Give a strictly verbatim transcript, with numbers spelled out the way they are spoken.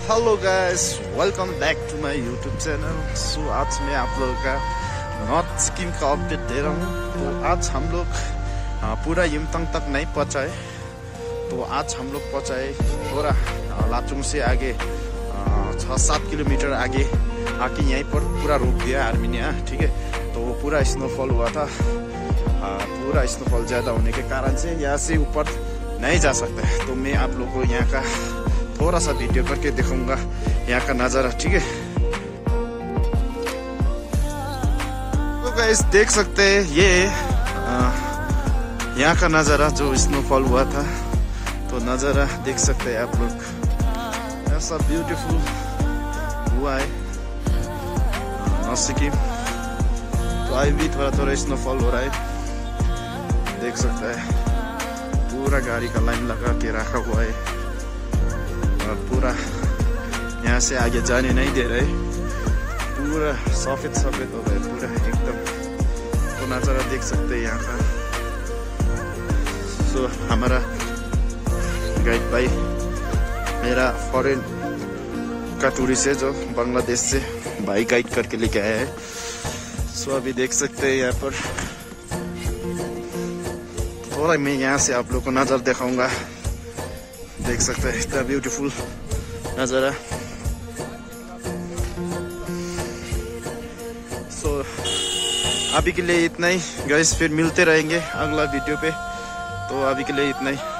Hello guys, welcome back to my YouTube channel. So आज मैं आप लोगों का नॉर्थ सिक्किम का अपडेट दे रहा हूँ। तो आज हम लोग पूरा यमतंग तक नहीं पहुँचाए, तो आज हम लोग पहुँचाए थोड़ा लाचुंग से आगे छः सात किलोमीटर आगे आके यहीं पर पूरा रोक दिया आर्मी ने। ठीक है, तो पूरा स्नोफॉल हुआ था। पूरा स्नोफॉल ज़्यादा होने के कारण से यहाँ से ऊपर नहीं जा सकता है। तो मैं आप लोगों को यहाँ का थोड़ा सा वीडियो करके दिखाऊंगा यहाँ का नज़ारा। ठीक है, तो गाइस देख सकते हैं ये यहाँ का नज़ारा जो स्नोफॉल हुआ था। तो नज़ारा देख सकते हैं आप लोग, ऐसा ब्यूटीफुल हुआ है नॉर्थ सिक्किम। तो अभी भी थोड़ा थोड़ा स्नोफॉल हो रहा है, देख सकते हैं। पूरा गाड़ी का लाइन लगा के रखा हुआ है और पूरा यहाँ से आगे जाने नहीं दे रहे। पूरा सफेद सफेद हो गए पूरा एकदम। तो नज़ारा देख सकते हैं यहाँ का। सो हमारा गाइड भाई मेरा फॉरेन का टूरिस्ट है जो बांग्लादेश से भाई गाइड करके लेके आया है। सो अभी देख सकते हैं यहाँ पर थोड़ा मैं यहाँ से आप लोग को नज़र दिखाऊंगा। देख सकते हैं इतना ब्यूटीफुल नज़ारा। सो अभी के लिए इतना ही गाइस, फिर मिलते रहेंगे अगला वीडियो पे। तो अभी के लिए इतना ही।